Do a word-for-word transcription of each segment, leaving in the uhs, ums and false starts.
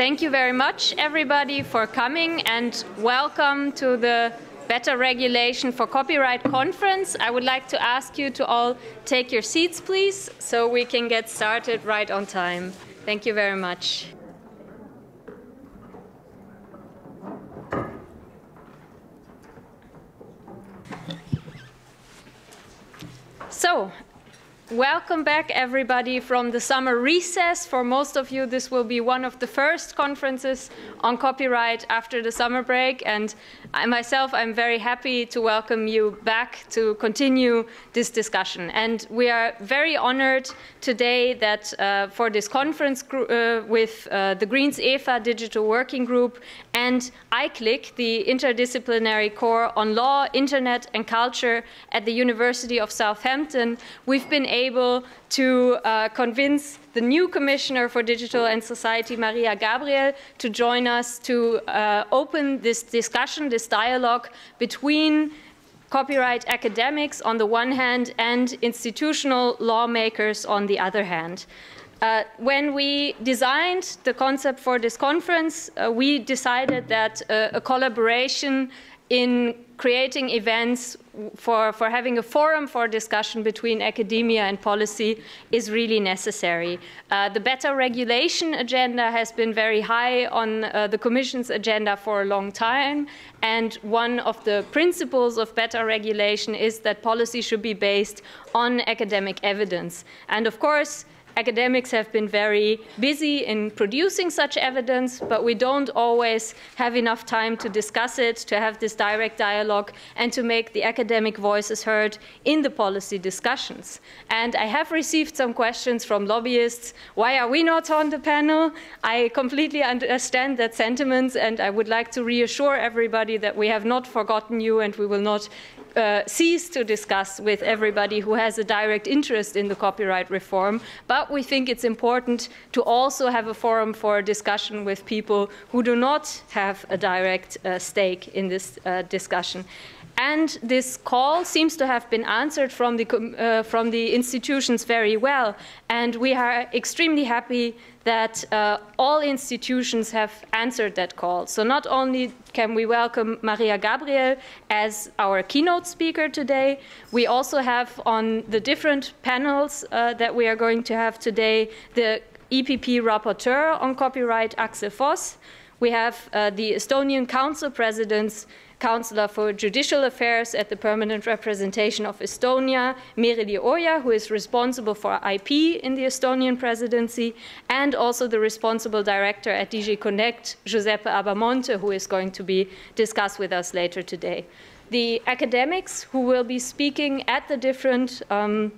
Thank you very much, everybody, for coming, and welcome to the Better Regulation for Copyright Conference. I would like to ask you to all take your seats, please, so we can get started right on time. Thank you very much. So, welcome back, everybody, from the summer recess. For most of you, this will be one of the first conferences on copyright after the summer break. And I myself, I'm very happy to welcome you back to continue this discussion. And we are very honored today that uh, for this conference uh, with uh, the Greens E F A Digital Working Group and I CLIC, the interdisciplinary core on law, internet, and culture at the University of Southampton, we've been able to uh, convince the new Commissioner for Digital and Society, Mariya Gabriel, to join us to uh, open this discussion, this dialogue between copyright academics on the one hand and institutional lawmakers on the other hand. Uh, when we designed the concept for this conference, uh, we decided that uh, a collaboration in creating events for, for having a forum for discussion between academia and policy is really necessary. Uh, the better regulation agenda has been very high on uh, the Commission's agenda for a long time, and one of the principles of better regulation is that policy should be based on academic evidence. And of course, academics have been very busy in producing such evidence, but we don't always have enough time to discuss it, to have this direct dialogue, and to make the academic voices heard in the policy discussions. And I have received some questions from lobbyists. Why are we not on the panel? I completely understand that sentiment, and I would like to reassure everybody that we have not forgotten you, and we will not Uh, cease to discuss with everybody who has a direct interest in the copyright reform. But we think it's important to also have a forum for discussion with people who do not have a direct uh, stake in this uh, discussion. And this call seems to have been answered from the, uh, from the institutions very well. And we are extremely happy that uh, all institutions have answered that call. So not only can we welcome Mariya Gabriel as our keynote speaker today, we also have on the different panels uh, that we are going to have today the E P P rapporteur on copyright, Axel Voss. We have uh, the Estonian Council President's Counselor for Judicial Affairs at the Permanent Representation of Estonia, Mariya, who is responsible for I P in the Estonian presidency, and also the responsible director at D G Connect, Giuseppe Abamonte, who is going to be discussed with us later today. The academics who will be speaking at the different um,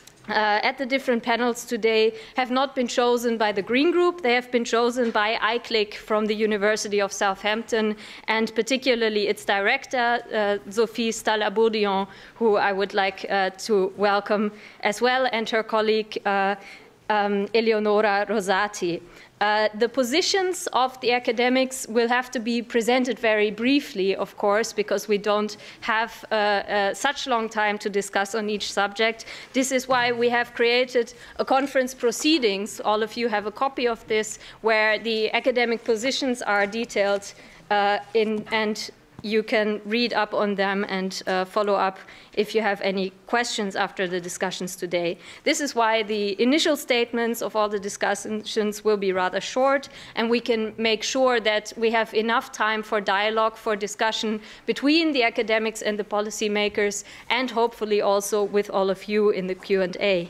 Uh, at the different panels today have not been chosen by the Green Group. They have been chosen by I CLIC from the University of Southampton, and particularly its director, uh, Sophie Stalla-Bourdillon, who I would like uh, to welcome as well, and her colleague, uh, um, Eleonora Rosati. Uh, the positions of the academics will have to be presented very briefly, of course, because we don't have uh, uh, such long time to discuss on each subject. This is why we have created a conference proceedings. All of you have a copy of this, where the academic positions are detailed uh, in, and you can read up on them and uh, follow up if you have any questions after the discussions today. This is why the initial statements of all the discussions will be rather short, and we can make sure that we have enough time for dialogue, for discussion between the academics and the policymakers, and hopefully also with all of you in the Q and A.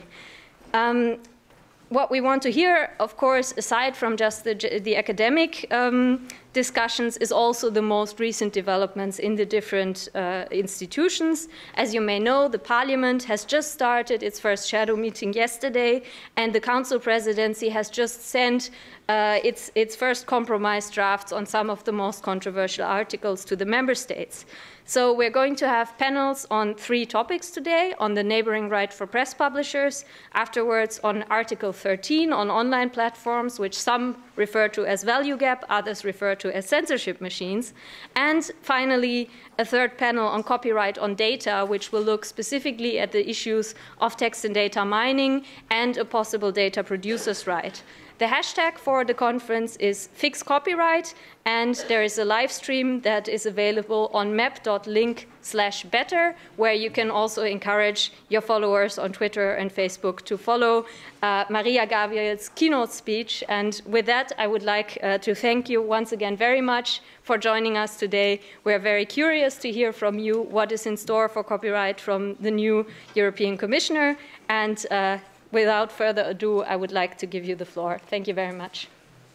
Um, What we want to hear, of course, aside from just the, the academic um, discussions, is also the most recent developments in the different uh, institutions. As you may know, the Parliament has just started its first shadow meeting yesterday, and the Council Presidency has just sent uh, its, its first compromise drafts on some of the most controversial articles to the member states. So we're going to have panels on three topics today: on the neighboring right for press publishers, afterwards on Article thirteen on online platforms, which some refer to as value gap, others refer to as censorship machines, and finally a third panel on copyright on data, which will look specifically at the issues of text and data mining and a possible data producer's right. The hashtag for the conference is Fix Copyright, and there is a live stream that is available on map.link slash better, where you can also encourage your followers on Twitter and Facebook to follow uh, Mariya Gabriel's keynote speech. And with that, I would like uh, to thank you once again very much for joining us today. We're very curious to hear from you what is in store for copyright from the new European Commissioner. And uh, without further ado, I would like to give you the floor. Thank you very much.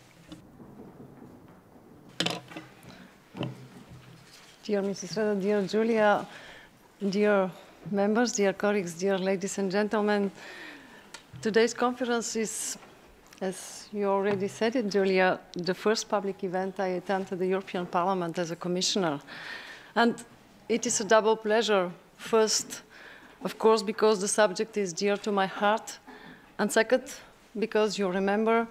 Dear Missus Reda, dear Julia, dear members, dear colleagues, dear ladies and gentlemen, today's conference is, as you already said it, Julia, the first public event I attend to the European Parliament as a commissioner. And it is a double pleasure. First, of course, because the subject is dear to my heart, and second, because you remember,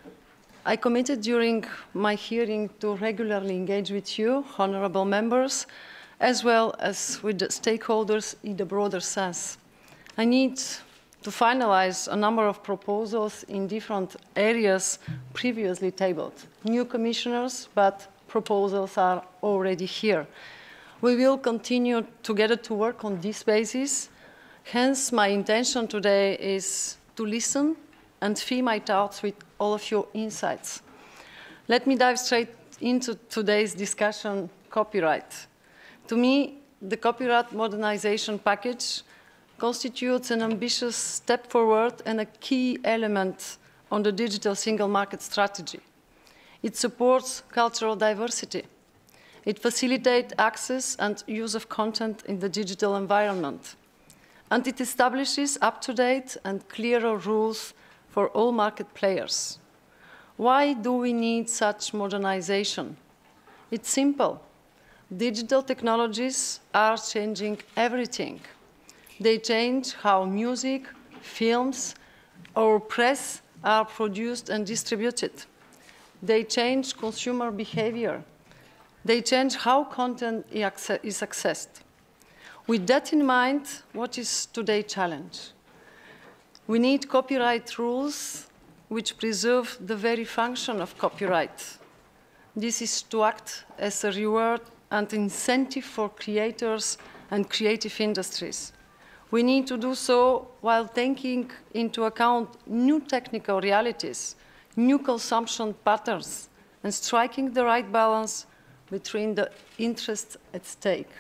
I committed during my hearing to regularly engage with you, honorable members, as well as with the stakeholders in the broader sense. I need to finalize a number of proposals in different areas previously tabled. New commissioners, but proposals are already here. We will continue together to work on this basis. Hence, my intention today is to listen and feed my thoughts with all of your insights. Let me dive straight into today's discussion, copyright. To me, the copyright modernization package constitutes an ambitious step forward and a key element on the digital single market strategy. It supports cultural diversity. It facilitates access and use of content in the digital environment. And it establishes up-to-date and clearer rules for all market players. Why do we need such modernization? It's simple. Digital technologies are changing everything. They change how music, films, or press are produced and distributed. They change consumer behavior. They change how content is accessed. With that in mind, what is today's challenge? We need copyright rules which preserve the very function of copyright. This is to act as a reward and incentive for creators and creative industries. We need to do so while taking into account new technical realities, new consumption patterns, and striking the right balance between the interests at stake.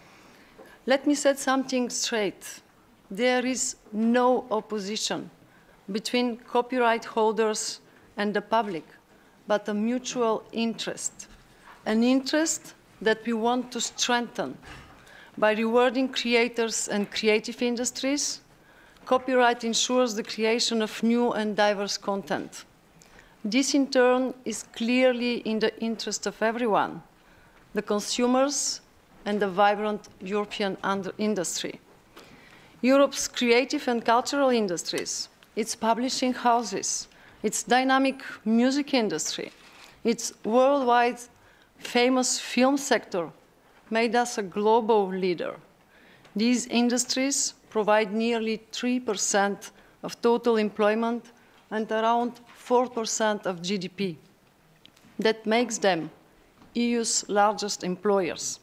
Let me set something straight. There is no opposition between copyright holders and the public, but a mutual interest, an interest that we want to strengthen. By rewarding creators and creative industries, copyright ensures the creation of new and diverse content. This, in turn, is clearly in the interest of everyone, the consumers and the vibrant European industry. Europe's creative and cultural industries, its publishing houses, its dynamic music industry, its worldwide famous film sector made us a global leader. These industries provide nearly three percent of total employment and around four percent of G D P. That makes them E U's largest employers.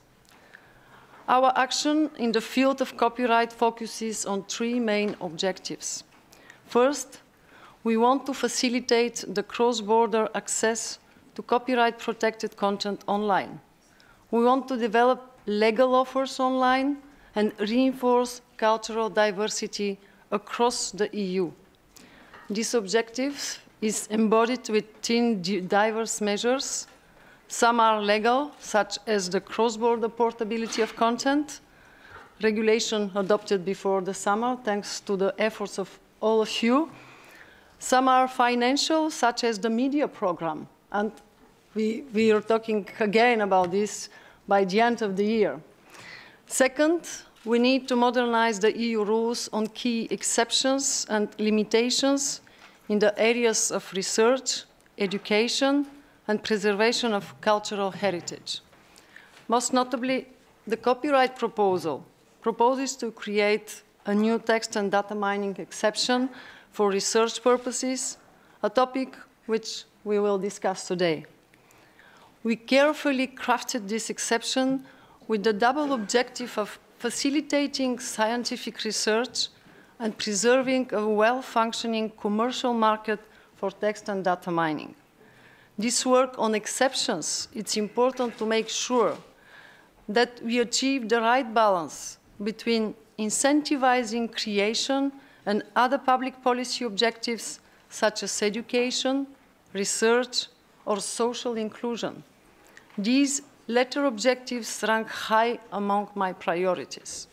Our action in the field of copyright focuses on three main objectives. First, we want to facilitate the cross-border access to copyright-protected content online. We want to develop legal offers online and reinforce cultural diversity across the E U. This objective is embodied within diverse measures. Some are legal, such as the cross-border portability of content, regulation adopted before the summer, thanks to the efforts of all of you. Some are financial, such as the media program, and we, we are talking again about this by the end of the year. Second, we need to modernize the E U rules on key exceptions and limitations in the areas of research, education, and preservation of cultural heritage. Most notably, the copyright proposal proposes to create a new text and data mining exception for research purposes, a topic which we will discuss today. We carefully crafted this exception with the double objective of facilitating scientific research and preserving a well-functioning commercial market for text and data mining. This work on exceptions, it's important to make sure that we achieve the right balance between incentivizing creation and other public policy objectives such as education, research, or social inclusion. These latter objectives rank high among my priorities.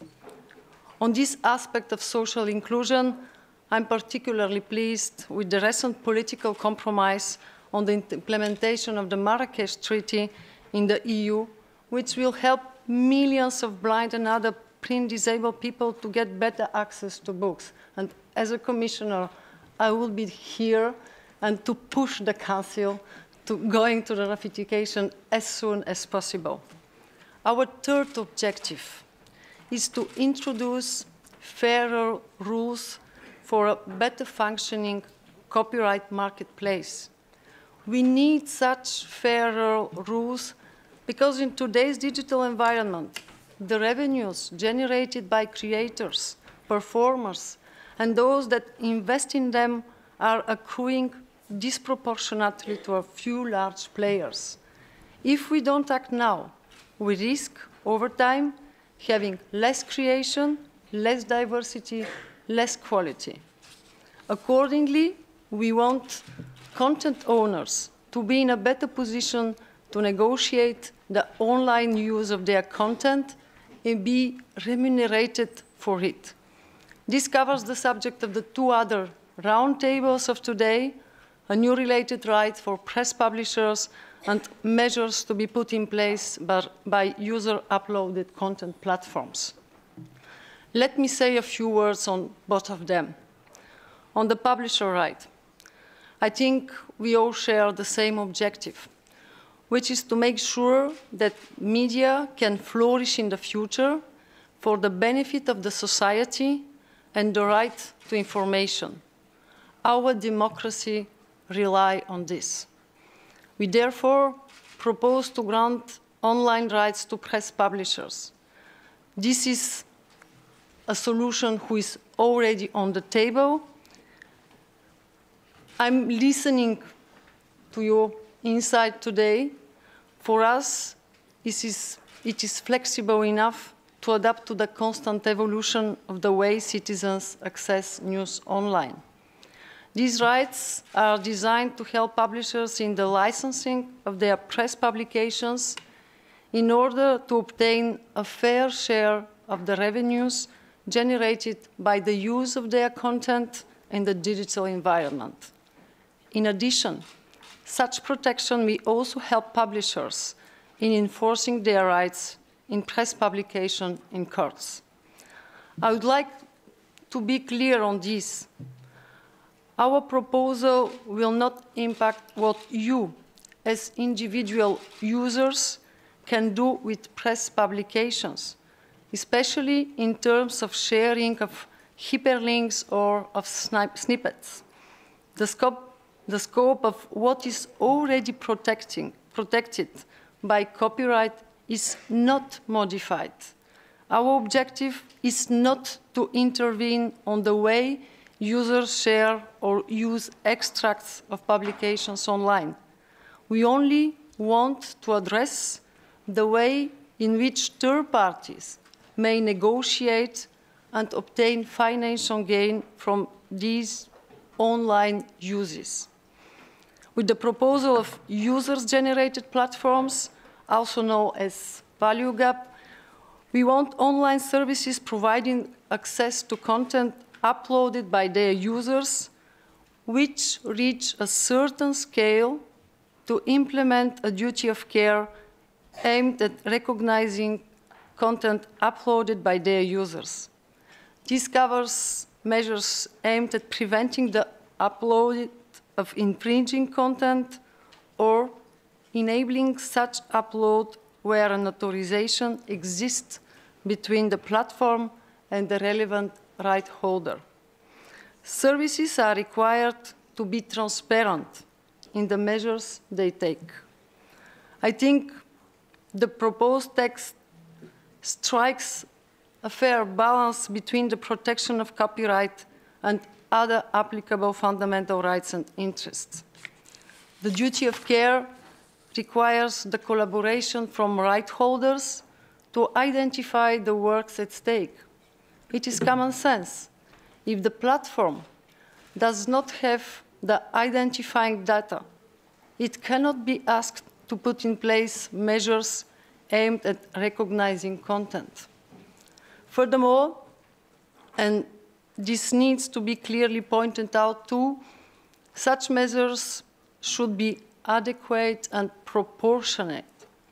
On this aspect of social inclusion, I'm particularly pleased with the recent political compromise on the implementation of the Marrakesh Treaty in the E U, which will help millions of blind and other print-disabled people to get better access to books. And as a commissioner, I will be here and to push the Council to going to the ratification as soon as possible. Our third objective is to introduce fairer rules for a better functioning copyright marketplace. We need such fairer rules because in today's digital environment, the revenues generated by creators, performers, and those that invest in them are accruing disproportionately to a few large players. If we don't act now, we risk, over time, having less creation, less diversity, less quality. Accordingly, we want content owners to be in a better position to negotiate the online use of their content and be remunerated for it. This covers the subject of the two other roundtables of today, a new related right for press publishers and measures to be put in place by, by user-uploaded content platforms. Let me say a few words on both of them. On the publisher right, I think we all share the same objective, which is to make sure that media can flourish in the future for the benefit of the society and the right to information. Our democracy relies on this. We therefore propose to grant online rights to press publishers. This is a solution which is already on the table. I'm listening to your insight today. For us, this is, it is flexible enough to adapt to the constant evolution of the way citizens access news online. These rights are designed to help publishers in the licensing of their press publications in order to obtain a fair share of the revenues generated by the use of their content in the digital environment. In addition, such protection may also help publishers in enforcing their rights in press publication in courts. I would like to be clear on this. Our proposal will not impact what you, as individual users, can do with press publications, especially in terms of sharing of hyperlinks or of snippets. The scope The scope of what is already protecting, protected by copyright is not modified. Our objective is not to intervene on the way users share or use extracts of publications online. We only want to address the way in which third parties may negotiate and obtain financial gain from these online uses. With the proposal of users-generated platforms, also known as value gap, we want online services providing access to content uploaded by their users, which reach a certain scale to implement a duty of care aimed at recognizing content uploaded by their users. This covers measures aimed at preventing the upload of infringing content or enabling such upload where an authorization exists between the platform and the relevant right holder. Services are required to be transparent in the measures they take. I think the proposed text strikes a fair balance between the protection of copyright and other applicable fundamental rights and interests. The duty of care requires the collaboration from right holders to identify the works at stake. It is common sense. If the platform does not have the identifying data, it cannot be asked to put in place measures aimed at recognizing content. Furthermore, and this needs to be clearly pointed out too, such measures should be adequate and proportionate.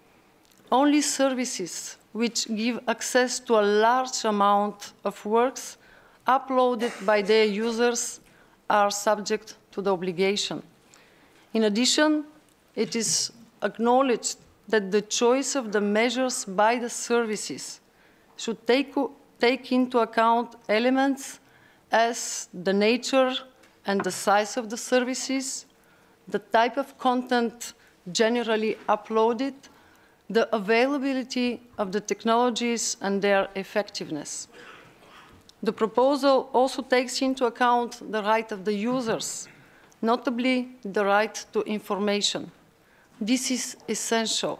Only services which give access to a large amount of works uploaded by their users are subject to the obligation. In addition, it is acknowledged that the choice of the measures by the services should take, take into account elements as the nature and the size of the services, the type of content generally uploaded, the availability of the technologies and their effectiveness. The proposal also takes into account the right of the users, notably the right to information. This is essential.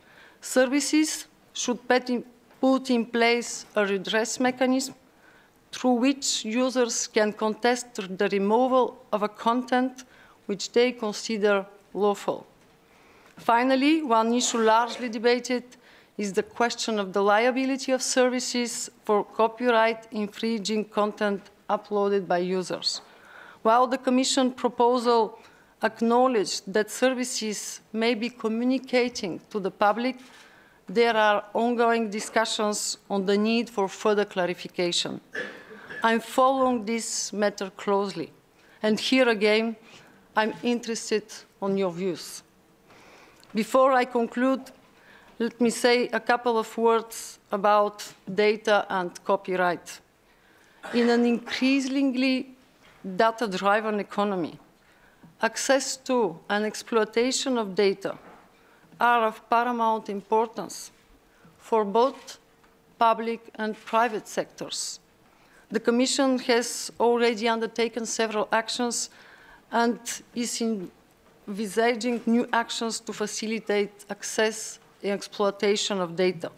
Services should put in place a redress mechanism through which users can contest the removal of a content which they consider lawful. Finally, one issue largely debated is the question of the liability of services for copyright infringing content uploaded by users. While the Commission proposal acknowledged that services may be communicating to the public, there are ongoing discussions on the need for further clarification. I'm following this matter closely, and here again, I'm interested in your views. Before I conclude, let me say a couple of words about data and copyright. In an increasingly data-driven economy, access to and exploitation of data are of paramount importance for both public and private sectors. The Commission has already undertaken several actions and is envisaging new actions to facilitate access and exploitation of data.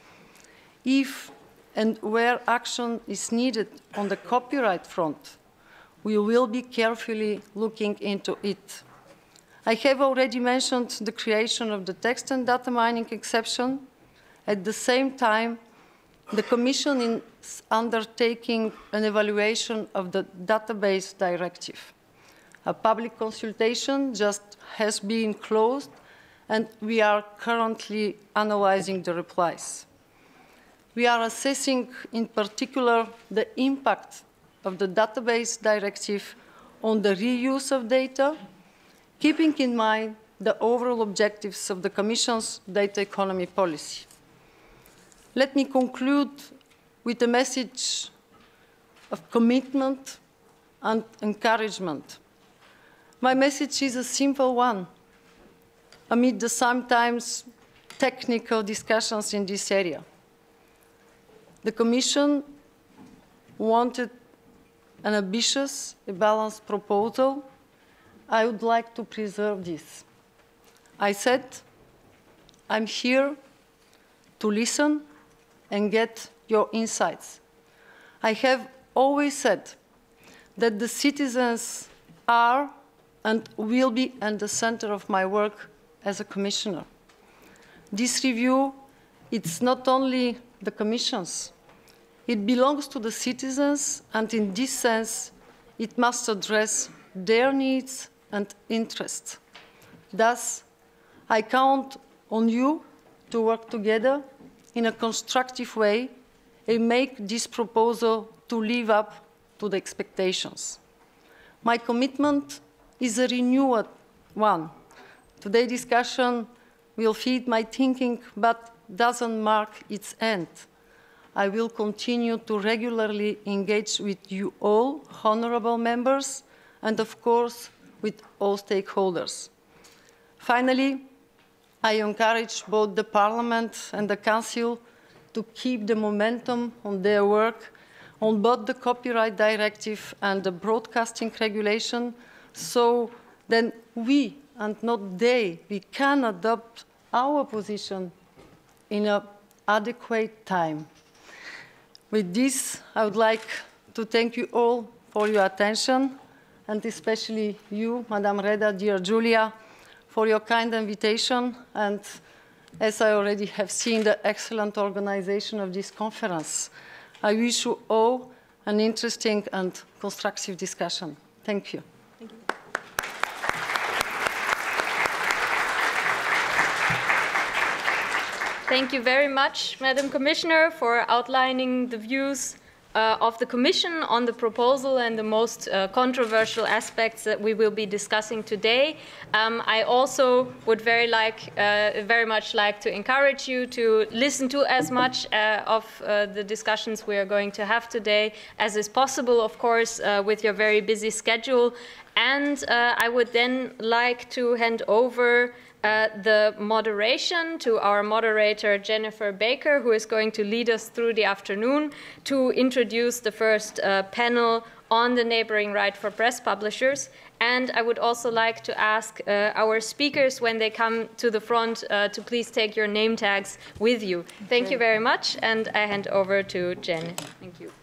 If and where action is needed on the copyright front, we will be carefully looking into it. I have already mentioned the creation of the text and data mining exception. At the same time, the Commission is undertaking an evaluation of the database directive. A public consultation just has been closed, and we are currently analyzing the replies. We are assessing, in particular, the impact of the database directive on the reuse of data, keeping in mind the overall objectives of the Commission's data economy policy. Let me conclude with a message of commitment and encouragement. My message is a simple one. Amid the sometimes technical discussions in this area, the Commission wanted an ambitious, a balanced proposal. I would like to preserve this. I said, I'm here to listen and get your insights. I have always said that the citizens are and will be at the center of my work as a commissioner. This review, it's not only the Commission's. It belongs to the citizens, and in this sense, it must address their needs and interests. Thus, I count on you to work together in a constructive way and make this proposal to live up to the expectations. My commitment is a renewed one. Today's discussion will feed my thinking, but doesn't mark its end. I will continue to regularly engage with you all, honorable members, and of course, with all stakeholders. Finally, I encourage both the Parliament and the Council to keep the momentum on their work on both the Copyright Directive and the Broadcasting Regulation, so then we, and not they, we can adopt our position in an adequate time. With this, I would like to thank you all for your attention, and especially you, Madam Reda, dear Julia, for your kind invitation, and as I already have seen, the excellent organization of this conference. I wish you all an interesting and constructive discussion. Thank you. Thank you. Thank you very much, Madam Commissioner, for outlining the views uh, of the Commission on the proposal and the most uh, controversial aspects that we will be discussing today. Um, I also would very, like, uh, very much like to encourage you to listen to as much uh, of uh, the discussions we are going to have today as is possible, of course, uh, with your very busy schedule. And uh, I would then like to hand over Uh, the moderation to our moderator, Jennifer Baker, who is going to lead us through the afternoon to introduce the first uh, panel on the neighboring right for press publishers. And I would also like to ask uh, our speakers, when they come to the front, uh, to please take your name tags with you. Thank you very much, and I hand over to Jen. Thank you.